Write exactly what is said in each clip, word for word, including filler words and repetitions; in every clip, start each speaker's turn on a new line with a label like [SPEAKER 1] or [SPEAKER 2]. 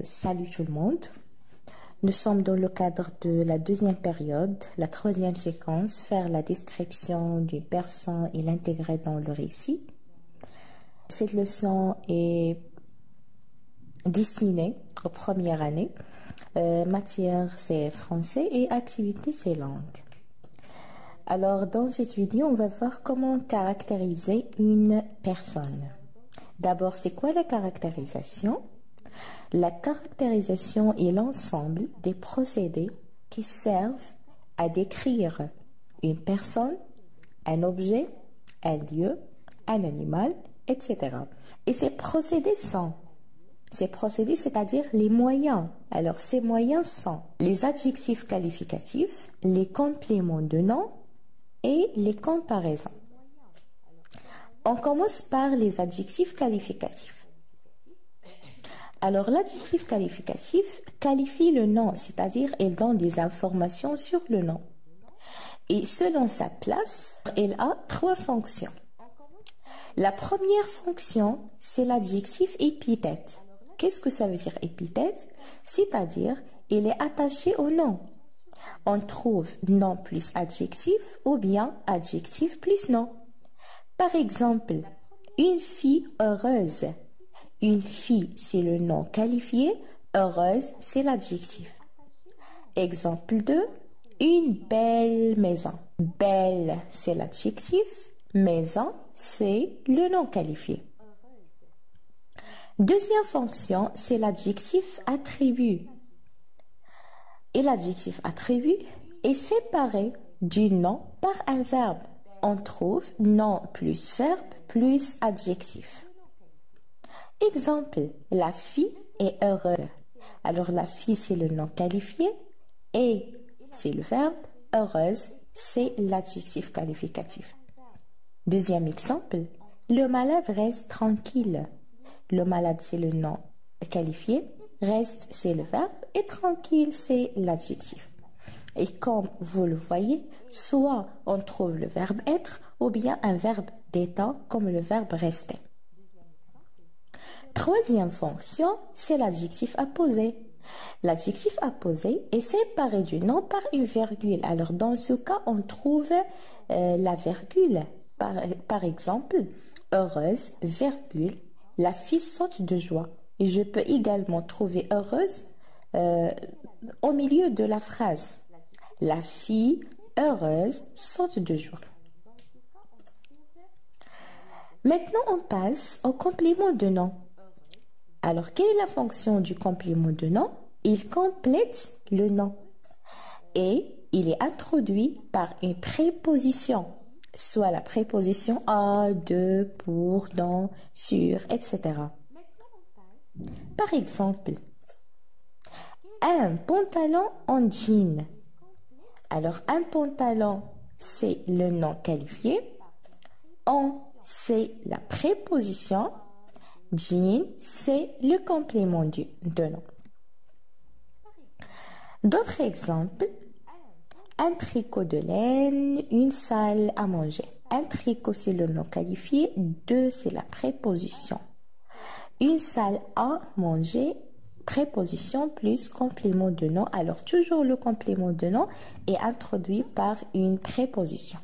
[SPEAKER 1] Salut tout le monde. Nous sommes dans le cadre de la deuxième période, la troisième séquence, faire la description d'une personne et l'intégrer dans le récit. Cette leçon est destinée aux premières années. Euh, matière, c'est français et activité, c'est langue. Alors, dans cette vidéo, on va voir comment caractériser une personne. D'abord, c'est quoi la caractérisation? La caractérisation est l'ensemble des procédés qui servent à décrire une personne, un objet, un lieu, un animal, et cetera. Et ces procédés sont, ces procédés, c'est-à-dire les moyens. Alors, ces moyens sont les adjectifs qualificatifs, les compléments de nom et les comparaisons. On commence par les adjectifs qualificatifs. Alors, l'adjectif qualificatif qualifie le nom, c'est-à-dire il donne des informations sur le nom. Et selon sa place, il a trois fonctions. La première fonction, c'est l'adjectif épithète. Qu'est-ce que ça veut dire épithète? C'est-à-dire, il est attaché au nom. On trouve nom plus adjectif ou bien adjectif plus nom. Par exemple, une fille heureuse. Une fille, c'est le nom qualifié. Heureuse, c'est l'adjectif. Exemple deux. Une belle maison. Belle, c'est l'adjectif. Maison, c'est le nom qualifié. Deuxième fonction, c'est l'adjectif attribut. Et l'adjectif attribut est séparé du nom par un verbe. On trouve nom plus verbe plus adjectif. Exemple, la fille est heureuse. Alors la fille, c'est le nom qualifié et c'est le verbe. Heureuse, c'est l'adjectif qualificatif. Deuxième exemple, le malade reste tranquille. Le malade, c'est le nom qualifié. Reste, c'est le verbe. Et tranquille, c'est l'adjectif. Et comme vous le voyez, soit on trouve le verbe être ou bien un verbe d'état comme le verbe rester. Troisième fonction, c'est l'adjectif apposé. L'adjectif apposé est séparé du nom par une virgule. Alors, dans ce cas, on trouve euh, la virgule. Par, par exemple, heureuse, virgule, la fille saute de joie. Et je peux également trouver heureuse euh, au milieu de la phrase. La fille heureuse saute de joie. Maintenant, on passe au complément de nom. Alors, quelle est la fonction du complément de nom? Il complète le nom et il est introduit par une préposition, soit la préposition à, de, pour, dans, sur, et cetera. Par exemple, un pantalon en jean. Alors, un pantalon, c'est le nom qualifié. En, c'est la préposition. Jean, c'est le complément du, de nom. D'autres exemples. Un tricot de laine, une salle à manger. Un tricot, c'est le nom qualifié. Deux, c'est la préposition. Une salle à manger, préposition plus complément de nom. Alors, toujours le complément de nom est introduit par une préposition.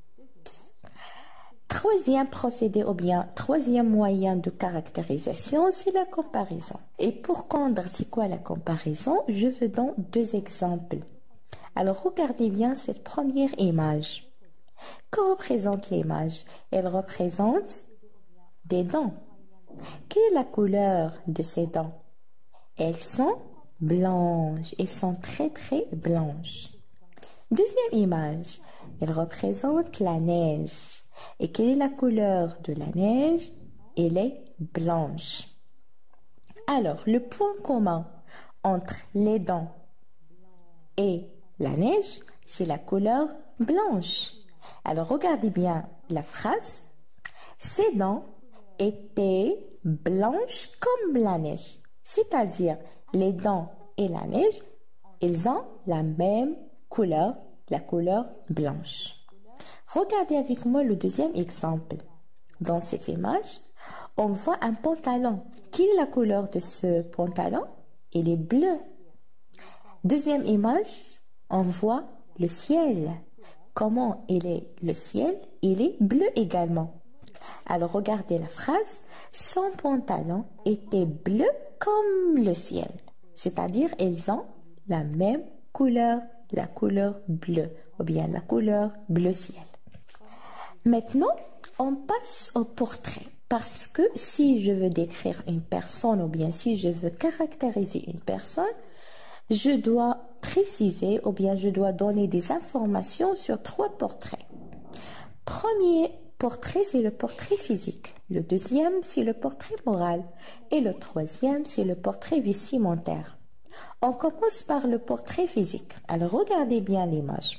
[SPEAKER 1] Troisième procédé ou bien troisième moyen de caractérisation, c'est la comparaison. Et pour comprendre c'est quoi la comparaison, je vous donne deux exemples. Alors, regardez bien cette première image. Que représente l'image? Elle représente des dents. Quelle est la couleur de ces dents? Elles sont blanches. Elles sont très très blanches. Deuxième image, elle représente la neige. Et quelle est la couleur de la neige? Elle est blanche. Alors, le point commun entre les dents et la neige, c'est la couleur blanche. Alors, regardez bien la phrase. Ces dents étaient blanches comme la neige. C'est-à-dire, les dents et la neige, ils ont la même couleur, la couleur blanche. Regardez avec moi le deuxième exemple. Dans cette image, on voit un pantalon. Quelle est la couleur de ce pantalon? il est bleu. Deuxième image, on voit le ciel. Comment il est le ciel? Il est bleu également. Alors regardez la phrase. Son pantalon était bleu comme le ciel. C'est-à-dire ils ont la même couleur, la couleur bleue ou bien la couleur bleu ciel. Maintenant, on passe au portrait. Parce que si je veux décrire une personne ou bien si je veux caractériser une personne, je dois préciser ou bien je dois donner des informations sur trois portraits. Premier portrait, c'est le portrait physique. Le deuxième, c'est le portrait moral. Et le troisième, c'est le portrait vestimentaire. On commence par le portrait physique. Alors, regardez bien l'image.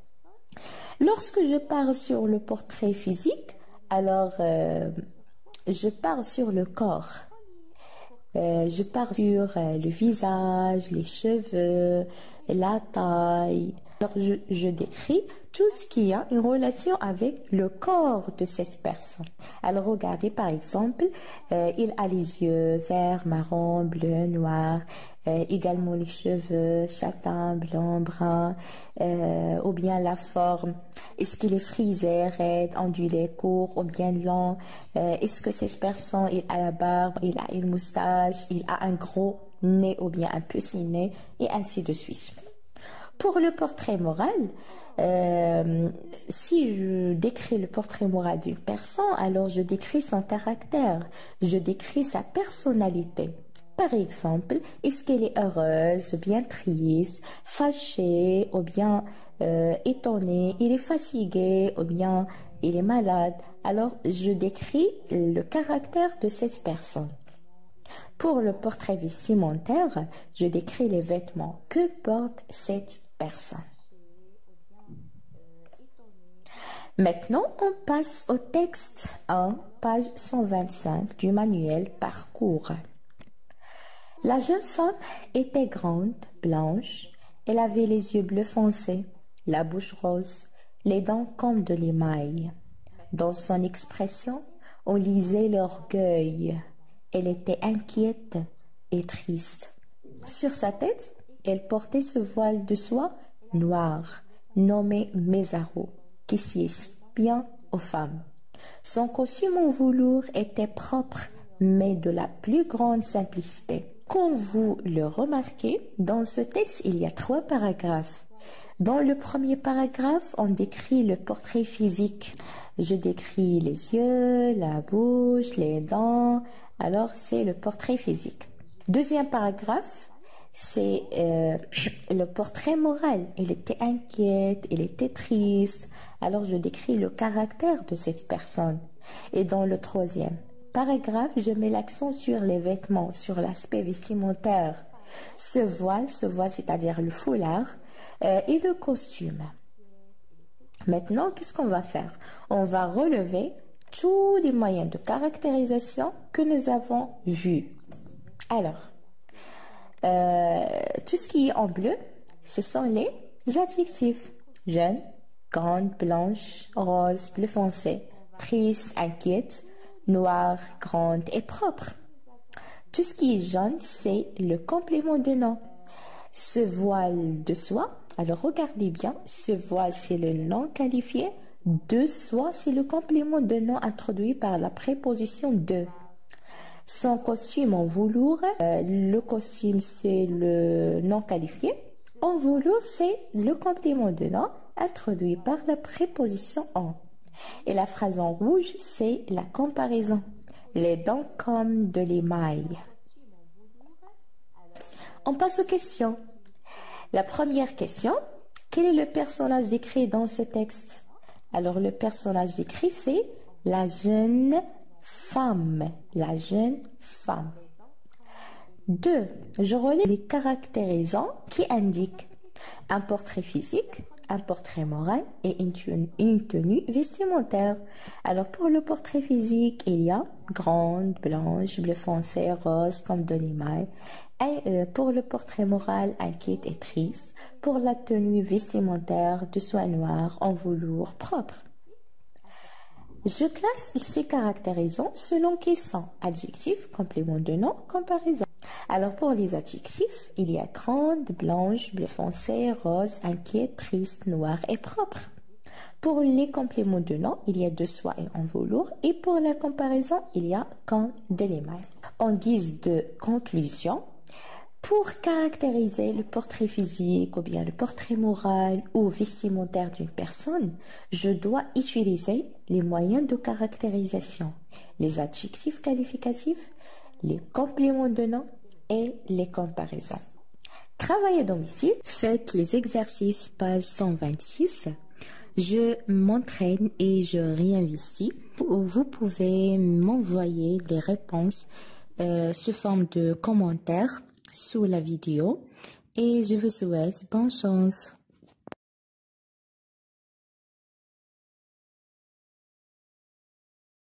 [SPEAKER 1] Lorsque je parle sur le portrait physique, alors euh, je parle sur le corps. Euh, je parle sur euh, le visage, les cheveux, la taille. Alors, je, je décris tout ce qui a une relation avec le corps de cette personne. Alors, regardez par exemple, euh, il a les yeux verts, marron, bleu, noir, euh, également les cheveux châtain, blanc, brun, euh, ou bien la forme. Est-ce qu'il est frisé, raide, ondulé, court ou bien long? euh, Est-ce que cette personne, il a la barbe, il a une moustache, il a un gros nez ou bien un petit nez, et ainsi de suite. Pour le portrait moral, euh, si je décris le portrait moral d'une personne, alors je décris son caractère, je décris sa personnalité. Par exemple, est-ce qu'elle est heureuse, ou bien triste, fâchée, ou bien euh, étonnée, il est fatigué, ou bien il est malade. Alors, je décris le caractère de cette personne. Pour le portrait vestimentaire, je décris les vêtements que porte cette personne. Maintenant, on passe au texte un, page cent vingt-cinq du manuel Parcours. La jeune femme était grande, blanche, elle avait les yeux bleus foncés, la bouche rose, les dents comme de l'émail. Dans son expression, on lisait l'orgueil. Elle était inquiète et triste. Sur sa tête, elle portait ce voile de soie noir, nommé mésaro, qui sied bien aux femmes. Son costume en velours était propre, mais de la plus grande simplicité. Comme vous le remarquez, dans ce texte, il y a trois paragraphes. Dans le premier paragraphe, on décrit le portrait physique. Je décris les yeux, la bouche, les dents. Alors, c'est le portrait physique. Deuxième paragraphe, c'est euh, le portrait moral. Elle était inquiète, elle était triste. Alors, je décris le caractère de cette personne. Et dans le troisième paragraphe, je mets l'accent sur les vêtements, sur l'aspect vestimentaire. Ce voile, ce voile, c'est-à-dire le foulard, euh, et le costume. Maintenant, qu'est-ce qu'on va faire? On va relever tous les moyens de caractérisation que nous avons vus. Alors, euh, tout ce qui est en bleu, ce sont les adjectifs. Jeune, grande, blanche, rose, bleu foncé, triste, inquiète, noire, grande et propre. Tout ce qui est jaune, c'est le complément de nom. Ce voile de soie, alors regardez bien, ce voile c'est le nom qualifié, de soie c'est le complément de nom introduit par la préposition de. Son costume en velours, euh, le costume c'est le nom qualifié, en velours c'est le complément de nom introduit par la préposition en. Et la phrase en rouge c'est la comparaison, les dents comme de l'émail. On passe aux questions. La première question, quel est le personnage décrit dans ce texte? Alors, le personnage décrit, c'est la jeune femme. La jeune femme. Deux, je relève les caractérisants qui indiquent un portrait physique, un portrait moral et une tenue, une tenue vestimentaire. Alors, pour le portrait physique, il y a grande, blanche, bleu foncé, rose, comme de l'émail. Et euh, pour le portrait moral, inquiète et triste. Pour la tenue vestimentaire, de soie noire, en velours, propre. Je classe ces caractérisants selon qu'ils sont adjectifs, complément de nom, comparaison. Alors pour les adjectifs, il y a grande, blanche, bleu foncé, rose, inquiète, triste, noire et propre. Pour les compléments de nom, il y a de soie et en velours. Et pour la comparaison, il y a quand de l'émail. En guise de conclusion, pour caractériser le portrait physique ou bien le portrait moral ou vestimentaire d'une personne, je dois utiliser les moyens de caractérisation, les adjectifs qualificatifs, les compléments de nom et les comparaisons. Travail à domicile, faites les exercices page cent vingt-six. Je m'entraîne et je réinvestis. Vous pouvez m'envoyer les réponses euh, sous forme de commentaires sous la vidéo et je vous souhaite bonne chance.